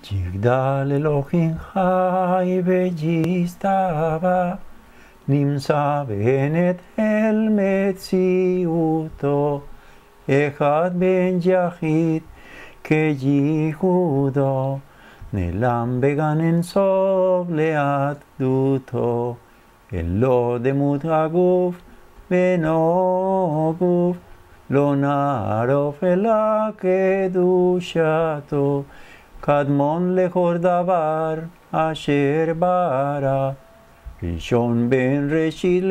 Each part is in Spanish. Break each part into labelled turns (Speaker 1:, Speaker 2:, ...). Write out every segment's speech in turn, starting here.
Speaker 1: Yigdal Elohim Chai v'yistava, Nimsa benet el metziuto, Echad ben yachid keyihudo, Nelam began ensof le'atduto, Elo demut haguf beno guf, Lo na'arof ela kedushato, Kadmon lechor davar asher bara, Rishon ben reshit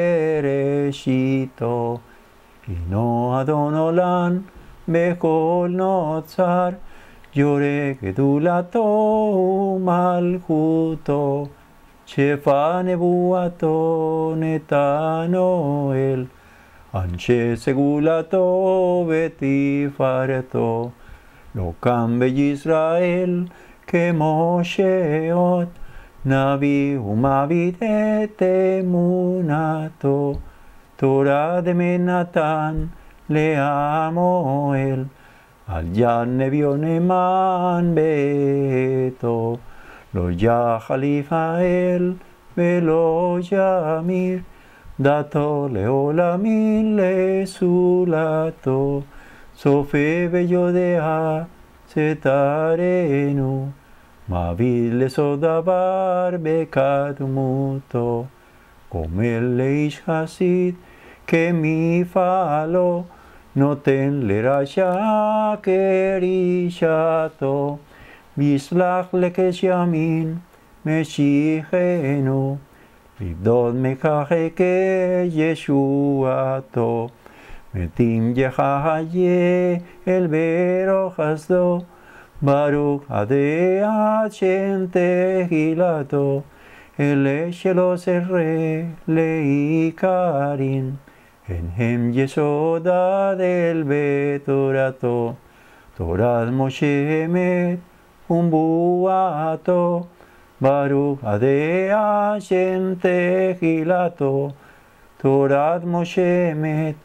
Speaker 1: lereshito, Hino Adon olam bechol notzar, Yore gedulato umalchuto, Shefa nebuato netano el, Anshe segulato vetifareto, Lo cambie Israel que Mosheot, Navi umavit et emunato, Torah de Menatan leamoel, Al yan nevio neman beto, Lo ya Khalifael velo yamir, Dato leolamin lesulato, Sofe beyodea setarenu, Mavid lesodavar bekadmuto, Gomel leish hasid kemifalo, Noten lerasha kerishato, Bislach lekesh yamin meshichenu, Libdod mekacheke yeshuato, Metim yechaye el vero chasdo, Baruch adei Hashem tehilato, Ele shelo serre leikarin, Enhem yesoda del betorato, Torat Moshe emet umbuato, Baruch adei Hashem tehilato, Torat Moshe emet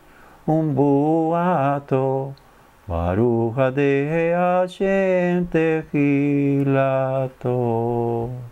Speaker 1: umbuato, Baruch adei Hashem tehilato.